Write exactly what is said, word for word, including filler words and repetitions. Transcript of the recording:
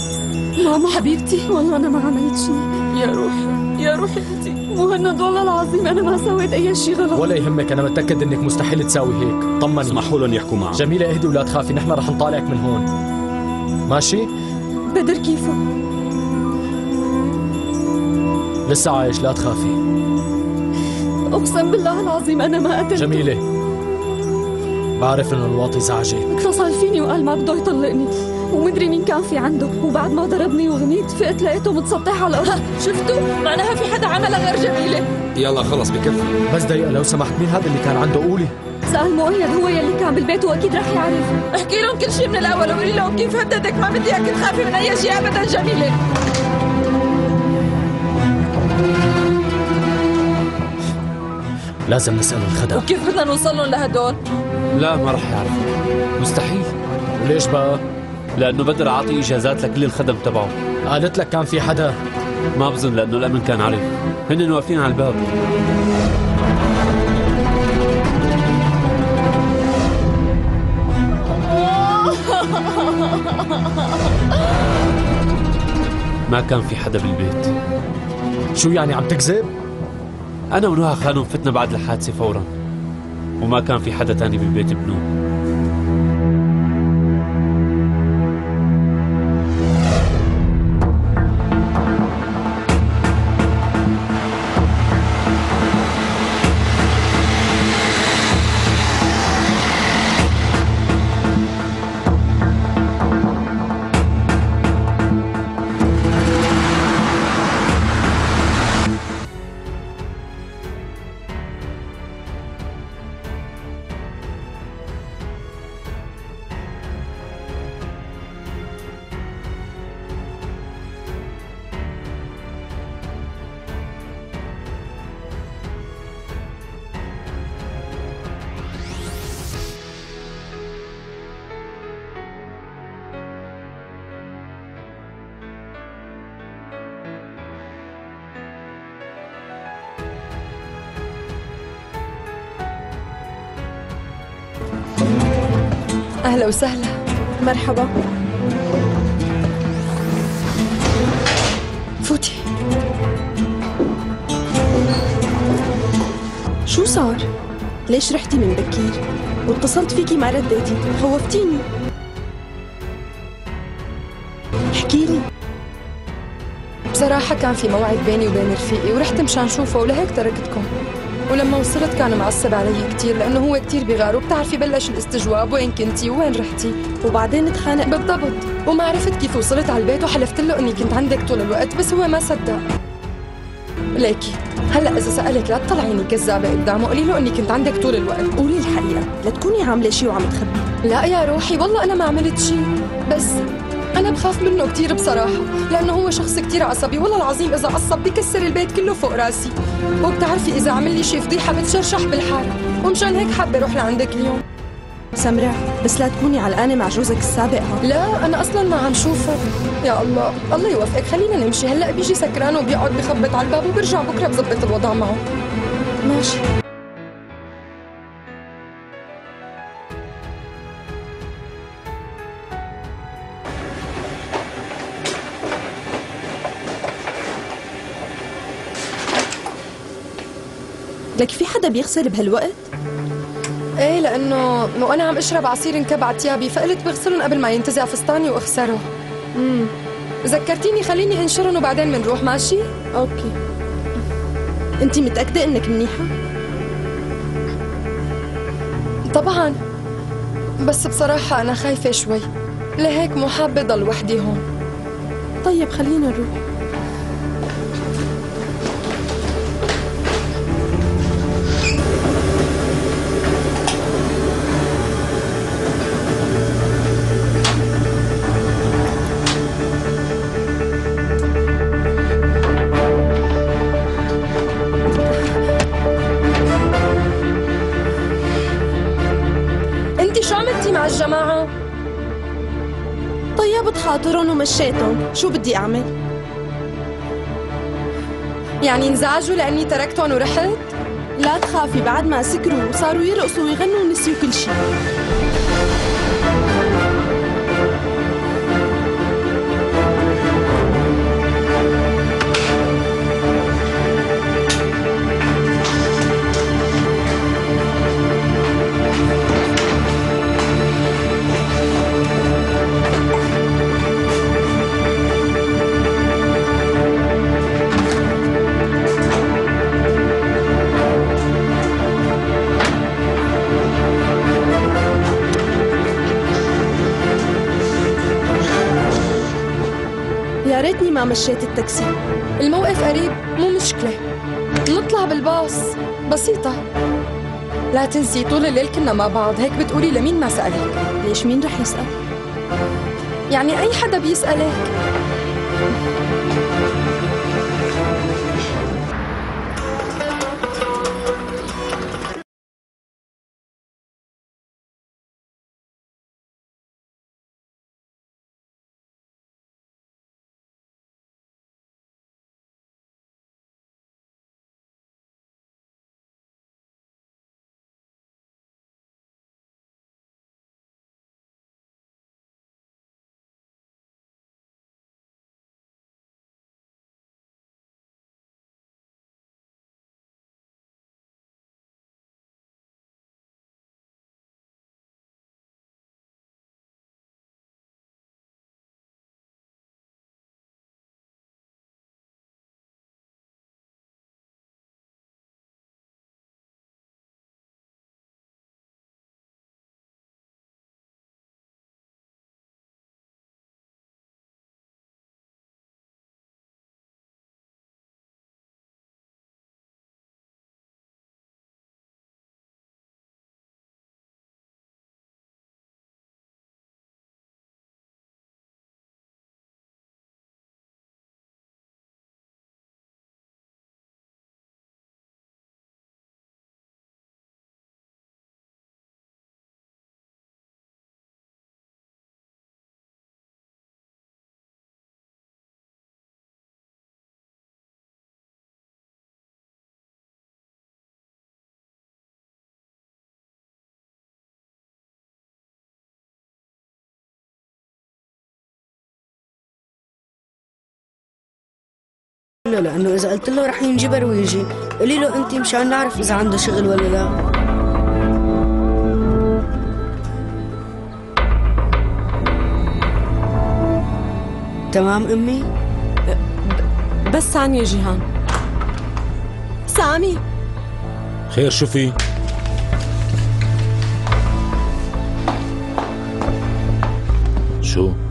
ماما حبيبتي، والله أنا ما عملت شيء. يا روحي يا روحي انت مهند، والله العظيم أنا ما سويت أي شيء غلط. ولا يهمك، أنا متأكد إنك مستحيل تساوي هيك. طمني. اسمحوا لهم يحكوا معه. جميلة اهدي ولا تخافي، نحن رح نطالعك من هون ماشي؟ بدر كيفه؟ لسه عايش، لا تخافي. أقسم بالله العظيم أنا ما قتلته. جميلة، بعرف إنه الواطي زعجك. اتصل فيني وقال ما بده يطلقني، ومدري مين كان في عنده، وبعد ما ضربني وغنيت فقت لقيته متسطح على الأرض. شفتوا؟ معناها في حدا عملها غير جميلة. يلا خلص بكفي. بس دقيقة لو سمحت، مين هذا اللي كان عنده؟ قولي. سأل مؤيد، هو يلي كان بالبيت وأكيد رح يعرف. احكي لهم كل شيء من الأول وقولي لهم كيف هددك. ما بدي إياك تخافي من أي شيء أبدا جميلة. لازم نسأل الخدم. وكيف بدنا نوصل لهم لهدول؟ لا ما رح يعرفوا، مستحيل. وليش بقى؟ لأنه بدر عاطي إجازات لكل الخدم تبعه. قالت لك كان في حدا؟ ما بظن، لأنه الأمن كان عارف، هن واقفين على الباب. ما كان في حدا بالبيت. شو يعني عم تكذب؟ أنا ونهى خانم فتنا بعد الحادثة فورا، وما كان في حدا تاني بالبيت بنوم. أهلا وسهلا. مرحبا. فوتي. شو صار؟ ليش رحتي من بكير؟ واتصلت فيكي ما رديتي، خوفتيني. احكي لي. بصراحة كان في موعد بيني وبين رفيقي ورحت مشان شوفه ولهيك تركتكم. ولما وصلت كان معصب علي كتير لأنه هو كتير بغار، وبتعرفي بلش الاستجواب، وين كنتي وين رحتي، وبعدين تخانق. بالضبط. وما عرفت كيف وصلت على البيت وحلفت له اني كنت عندك طول الوقت، بس هو ما صدق. ليكي هلا اذا سألك لا تطلعيني كذابة قدامه، قولي له اني كنت عندك طول الوقت. قولي الحقيقة، لا تكوني عاملة شي وعم تخبي. لا يا روحي والله انا ما عملت شي، بس أنا بخاف منه كتير بصراحة، لأنه هو شخص كتير عصبي، والله العظيم إذا عصب بكسر البيت كله فوق راسي، وبتعرفي إذا عمل لي شي فضيحة بتشرشح بالحارة، ومشان هيك حابة أروح لعندك اليوم. سمراء بس لا تكوني علقانة مع جوزك السابق. ها؟ لا أنا أصلاً ما عم شوفه. يا الله الله يوفقك، خلينا نمشي، هلأ بيجي سكران وبيقعد بخبط على الباب وبرجع بكرة بظبط الوضع معه. ماشي. لك في حدا بيغسل بهالوقت؟ ايه لانه وانا عم اشرب عصير انكب على ثيابي، فقلت بغسلهم قبل ما ينتزع فستاني واخسره. امم ذكرتيني، خليني انشرهم وبعدين بنروح. ماشي؟ اوكي. انتي متأكدة انك منيحة؟ طبعا، بس بصراحة انا خايفة شوي، لهيك مو حابة ضل وحدي هون. طيب خلينا نروح. مع الجماعة؟ طيبت خاطرهم ومشيتهم، شو بدي أعمل؟ يعني انزعجوا لأني تركتهم ورحت؟ لا تخافي، بعد ما سكروا وصاروا يرقصوا ويغنوا ونسيوا كل شيء. ليه ما مشيت التاكسي؟ الموقف قريب، مو مشكلة. نطلع بالباص، بسيطة. لا تنسي طول الليل كنا مع بعض، هيك بتقولي لمين ما سألك. ليش مين رح يسأل؟ يعني أي حدا بيسألك. له لانه اذا قلت له رح ينجبر ويجي. قولي له انت مشان نعرف اذا عنده شغل ولا لا. تمام امي؟ بس ثانية جيهان. سامي خير شو في؟ شو؟